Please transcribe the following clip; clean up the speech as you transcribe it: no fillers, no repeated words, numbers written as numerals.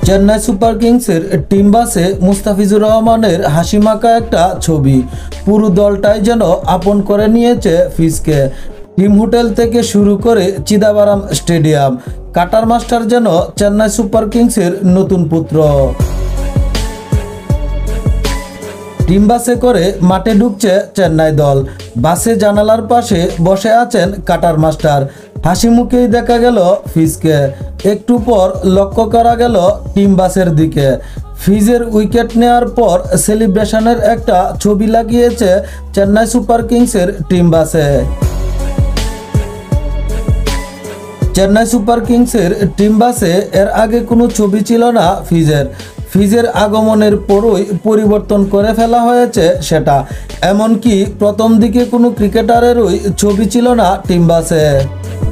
Chennai super কিংসের team বাসে মুস্তাফিজুর রহমানের হাসিমাখা একটা ছবি। পুরো দলটাই যেন আপন করে নিয়েছে ফিজকে। টিম হোটেল থেকে শুরু করে চিদাম্বরম স্টেডিয়াম, কাটার মাস্টার যেন চেন্নাই সুপার কিংসের নতুন পুত্র। টিম বাসে করে মাঠে ঢুকছে চেন্নাই দল। বাসে জানালার পাশে বসে আছেন কাটার মাস্টার। হাসি মুখেই দেখা গেল ফিজকে। একটু পর লক্ষ্য করা গেল টিম বাসের দিকে। ফিজের উইকেট নেওয়ার পর সেলিব্রেশনের একটা ছবি লাগিয়েছে চেন্নাই সুপার কিংসের টিম বাসে। চেন্নাই সুপার কিংসের টিম বাসে এর আগে কোনো ছবি ছিল না ফিজের আগমনের পরই পরিবর্তন করে ফেলা হয়েছে সেটা। এমনকি প্রথম দিকে কোনো ক্রিকেটারেরই ছবি ছিল না টিম বাসে।